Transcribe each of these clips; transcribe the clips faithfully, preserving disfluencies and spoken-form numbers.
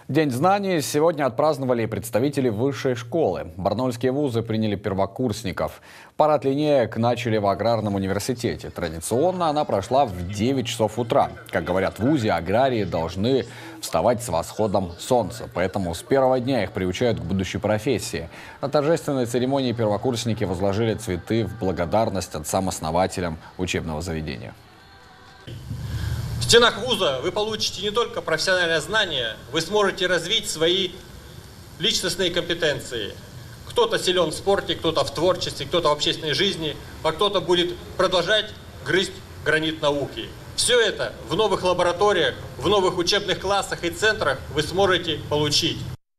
День знаний сегодня отпраздновали представители высшей школы. Барнаульские вузы приняли первокурсников. Парад линеек начали в Аграрном университете. Традиционно она прошла в девять часов утра. Как говорят в вузе, аграрии должны вставать с восходом солнца. Поэтому с первого дня их приучают к будущей профессии. На торжественной церемонии первокурсники возложили цветы в благодарность отцам-основателям учебного заведения. В стенах вуза вы получите не только профессиональное знание, вы сможете развить свои личностные компетенции. Кто-то силен в спорте, кто-то в творчестве, кто-то в общественной жизни, а кто-то будет продолжать грызть гранит науки. Все это в новых лабораториях, в новых учебных классах и центрах вы сможете получить.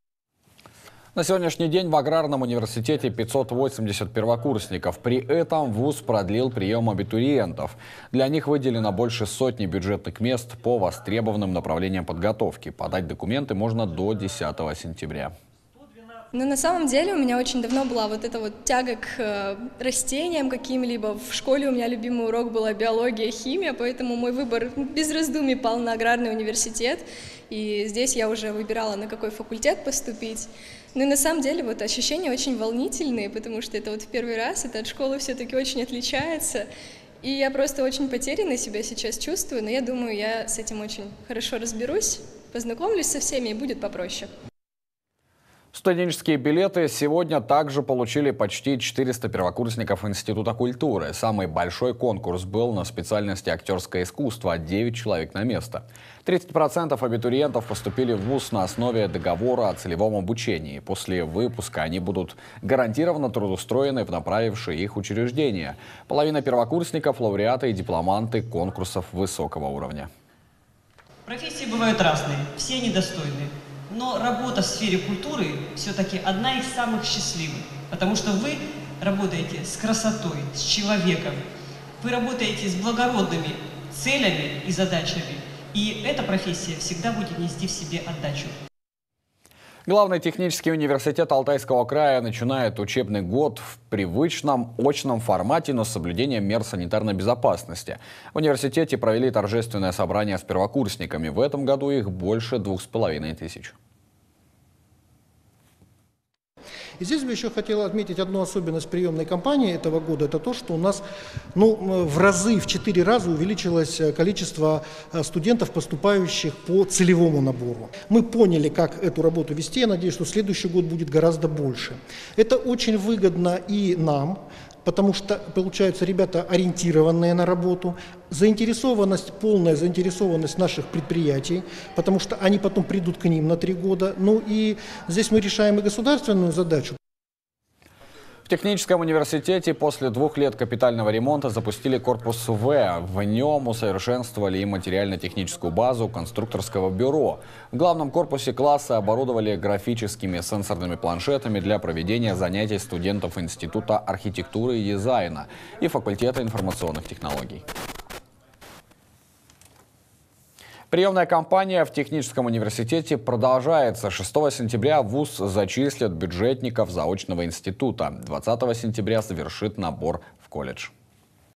На сегодняшний день в Аграрном университете пятьсот восемьдесят первокурсников. При этом вуз продлил прием абитуриентов. Для них выделено больше сотни бюджетных мест по востребованным направлениям подготовки. Подать документы можно до десятого сентября. Но на самом деле у меня очень давно была вот эта вот тяга к э, растениям каким-либо. В школе у меня любимый урок была биология, химия, поэтому мой выбор без раздумий пал на Аграрный университет. И здесь я уже выбирала, на какой факультет поступить. Ну и на самом деле вот ощущения очень волнительные, потому что это вот в первый раз, это от школы все-таки очень отличается. И я просто очень потерянно себя сейчас чувствую, но я думаю, я с этим очень хорошо разберусь, познакомлюсь со всеми и будет попроще. Студенческие билеты сегодня также получили почти четыреста первокурсников Института культуры. Самый большой конкурс был на специальности актерское искусство – девять человек на место. тридцать процентов абитуриентов поступили в вуз на основе договора о целевом обучении. После выпуска они будут гарантированно трудоустроены в направившие их учреждения. Половина первокурсников – лауреаты и дипломанты конкурсов высокого уровня. Профессии бывают разные, все недостойны. Но работа в сфере культуры все-таки одна из самых счастливых, потому что вы работаете с красотой, с человеком, вы работаете с благородными целями и задачами, и эта профессия всегда будет нести в себе отдачу. Главный технический университет Алтайского края начинает учебный год в привычном очном формате, но с соблюдением мер санитарной безопасности. В университете провели торжественное собрание с первокурсниками. В этом году их больше двух с половиной тысяч. И здесь бы еще хотела отметить одну особенность приемной кампании этого года. Это то, что у нас ну, в разы, в четыре раза увеличилось количество студентов, поступающих по целевому набору. Мы поняли, как эту работу вести. Я надеюсь, что следующий год будет гораздо больше. Это очень выгодно и нам, потому что, получаются ребята ориентированные на работу, заинтересованность, полная заинтересованность наших предприятий, потому что они потом придут к ним на три года. Ну и здесь мы решаем и государственную задачу. В техническом университете после двух лет капитального ремонта запустили корпус В. В нем усовершенствовали и материально-техническую базу конструкторского бюро. В главном корпусе класса оборудовали графическими сенсорными планшетами для проведения занятий студентов Института архитектуры и дизайна и факультета информационных технологий. Приемная кампания в техническом университете продолжается. шестого сентября вуз зачислят бюджетников заочного института. двадцатого сентября завершит набор в колледж.